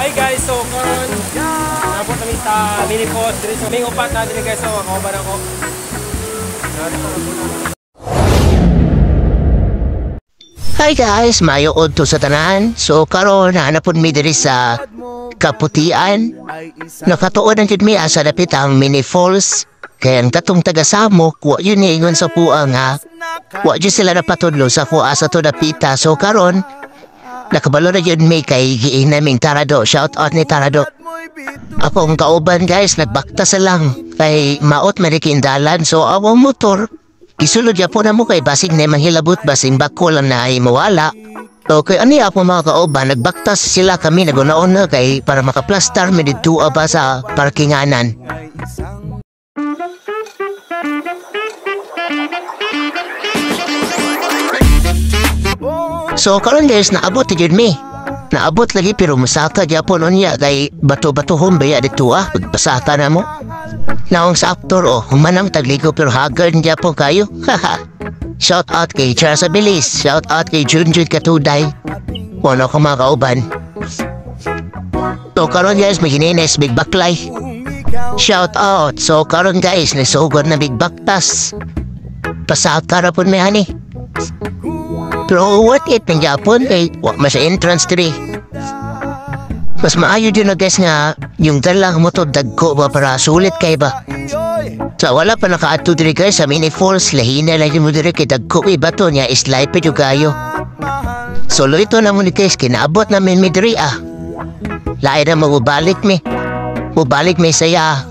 Hi guys, so karon nabot kami sa mini post diri sa may upat na diri guys, so kauban ako. Hi guys, mayo udto sa tanan. So karon hanapon mi diri sa Kaputian. Nakatuon ang jud mi asa dapit ang mini falls. Kaya ang tatong taga-Samok, wa yun niingon sa puang ha. Wa yun sila napatudlo sa kuha sa to dapita. So karon nakabalo na yun may kay giing naming Tarado. Shout out ni Tarado. Akong kauban guys, nagbakta sa lang. Kay maot marikindalan. So awang motor. Gisulod ya po na mo kay basig na manghilabot. Basing bako lang na ay mawala. So kay ani ako mga kauban, nagbaktas sila kami nagunaon na kay para makaplastar mi dito ba sa parkinganan. So karon guys, naabot ti jud mi. Naabot lagi pero masaka gyapon unya kay bato-batohon baya dito pagpasaka na mo. Naong sa aktor humanang tagligo pero haggard gyapon kayo. Shout out kay Charles Abilis, shout out kay Junjun Katuday. Wala ko mga kauban. So karon guys, may ginines big baklay. Shout out. So karon guys, nasugod na big baktas. Pasaka ra pud may ani. Pero what it ng Japon kay wak mas entrance 3. Mas maayo din na guys nga yung dalang motor dagko ba para sulit kay ba. So wala pa nakaato diri guys sa mini falls, lahina lang yung diri kay dagko bato niya islay pa yung kayo. So ito na mo ni guys, kinaabot namin mi diri Lain na mabalik mi. Mabalik mi saya.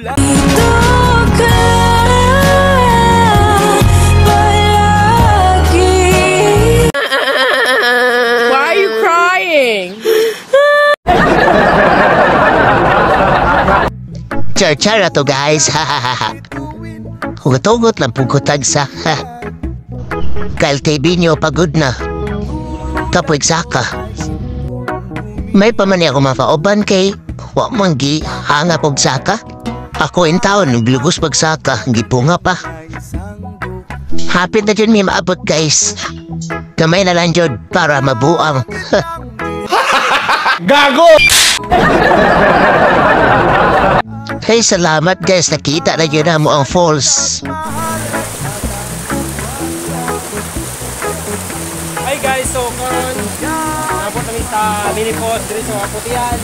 Char-chara to guys, hahaha. Hugot-hugot lang pugkutag sa Kyle TV nyo pagod na. Kapoy saka. May pamani ako mapauban kay wak manggi hanga pog saka. Ako in taon naglugos pag saka, gipunga pa. Hapit na dyan may maabot guys. Kamay na lang dyan para mabuang. Gago! Hey, salamat guys, nakita na yun na mo ang falls. Hi guys, so karon nabot kami sa mini post diri sa Kaputian.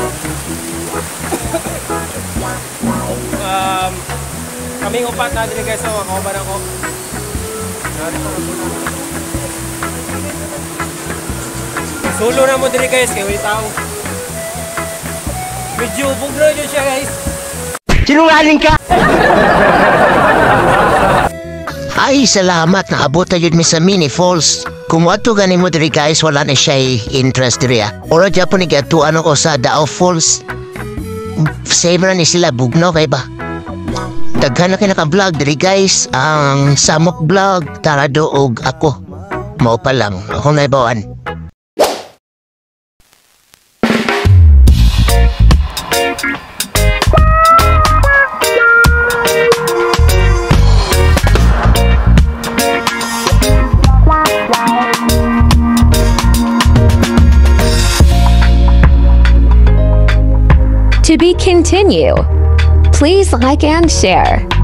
Kaming upat na diri guys, so kauban ako. Solo na mo diri guys, kay wala tao. Medyo bugno yun siya guys. Sinungaling ka! Ay, salamat. Naabot na yun mi sa mini falls. Kung ato ganin mo diri guys, wala na siya interest diri Ora dyan po nag-atuan ako sa Dao Falls. Same na ni sila, bugno kay ba? Daghan na kayo naka-vlog diri guys. Ang Samok Vlog, Tarado og ako. Mao pa lang, akong naibawan. To be continue. Please like and share.